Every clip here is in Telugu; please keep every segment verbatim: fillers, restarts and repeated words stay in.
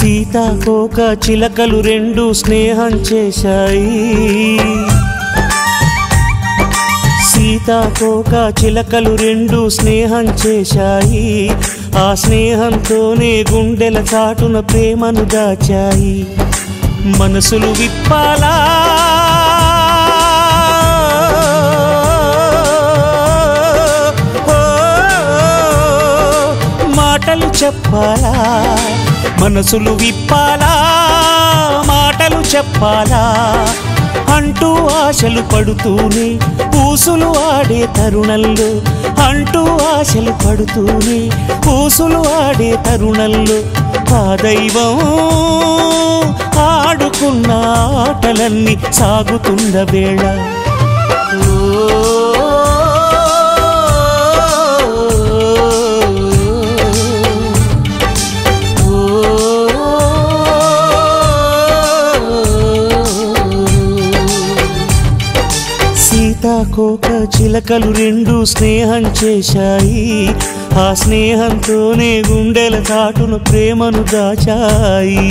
సీతాకోక చిలకలు రెండు స్నేహం చేశాయి సీతాకోక చిలకలు రెండు స్నేహం చేశాయి ఆ స్నేహంతోనే గుండెల చాటున ప్రేమను దాచాయి మనసులు విప్పాలా మాటలు చెప్పాలా మనసులు విప్పాలా మాటలు చెప్పాలా అంటూ ఆశలు పడుతూనే ఊసులు ఆడే తరుణంలో అంటూ ఆశలు పడుతూనే ఊసులు ఆడే తరుణంలో ఆ దైవం ఆడుకున్న ఆటలన్నీ సాగుతున్న వేళ సీతాకోక చిలకలు రెండు స్నేహం చేశాయి ఆ స్నేహంతోనే గుండెల చాటున ప్రేమను దాచాయి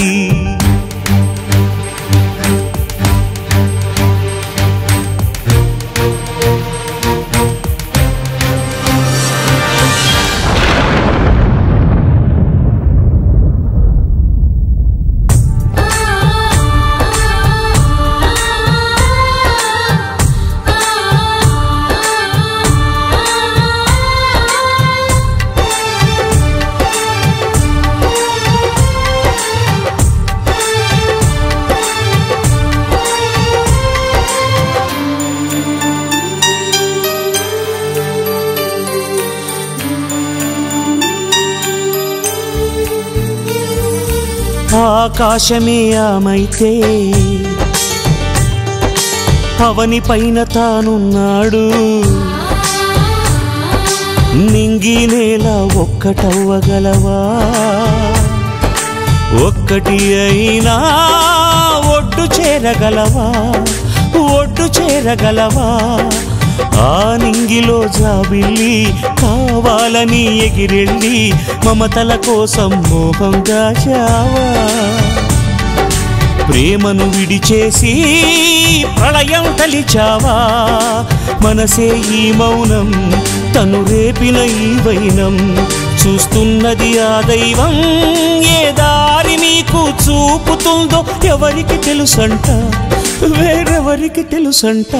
ఆకాశమే ఆమైతే అవని పైన తానున్నాడు నింగి నేల ఒక్కటవ్వగలవా ఒక్కటి అయినా ఒడ్డు చేరగలవా ఒడ్డు చేరగలవా ఆ నింగిలో జాబిల్లి కావాలని ఎగిరెళ్ళి మమతల కోసం మోహంగా చావా ప్రేమను విడిచేసి ప్రళయం తలిచావా మనసే ఈ మౌనం తను రేపిన ఈ వైనం చూస్తున్నది ఆ దైవం ఏ దారి మీకు చూపుతుందో ఎవరికి తెలుసంట వేరెవరికి తెలుసంట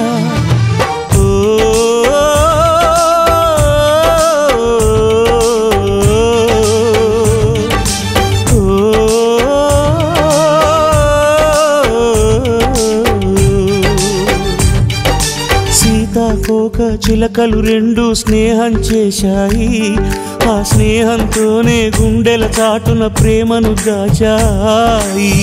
సీతాకోక చిలకలు రెండు స్నేహం చేశాయి ఆ స్నేహంతోనే గుండెల చాటున ప్రేమను దాచాయి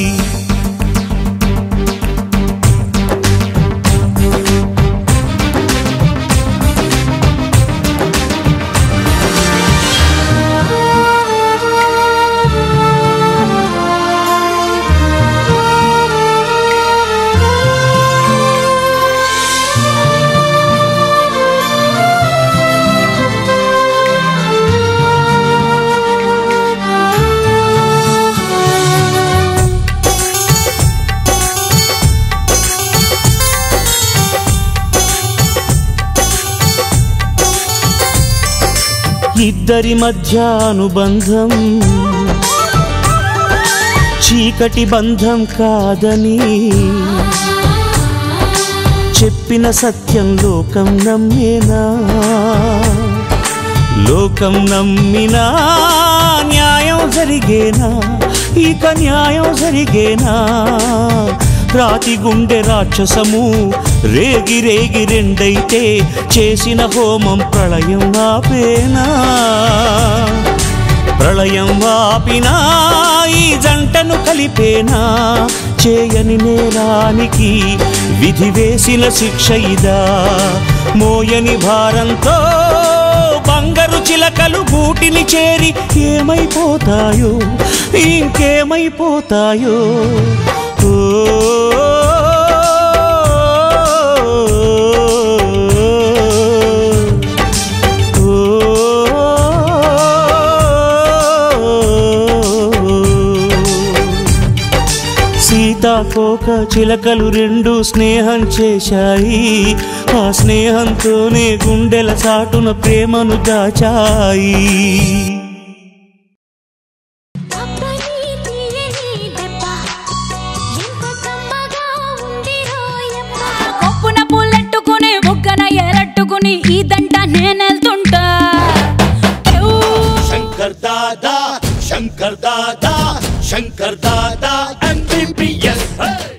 ఇద్దరి మధ్య అనుబంధం చీకటి బంధం కాదని చెప్పిన సత్యం లోకం నమ్మేనా లోకం నమ్మినా న్యాయం జరిగేనా ఇక న్యాయం జరిగేనా రాతి గుండె రాక్షసము రేగి రేగి రెండైతే చేసిన హోమం ప్రళయం ఆపేనా ప్రళయం ఆపినా ఈ జంటను కలిపేనా చేయని నేరానికి విధి వేసిన శిక్ష ఇదా మోయని భారంతో బంగారు చిలకలు గూటిని చేరి ఏమైపోతాయో ఇంకేమైపోతాయో ఓ కోక చిలకలు రెండు స్నేహం చేశాయి. ఆ స్నేహంతోనే గుండెల చాటున ప్రేమను దాచాయి. కొప్పున పూలెట్టుకుని బుగ్గన ఎరట్టుకుని ఇదంట నేనెళ్తుంటా. శంకర్ దాదా శంకర్ దాదా శంకర్ దాదా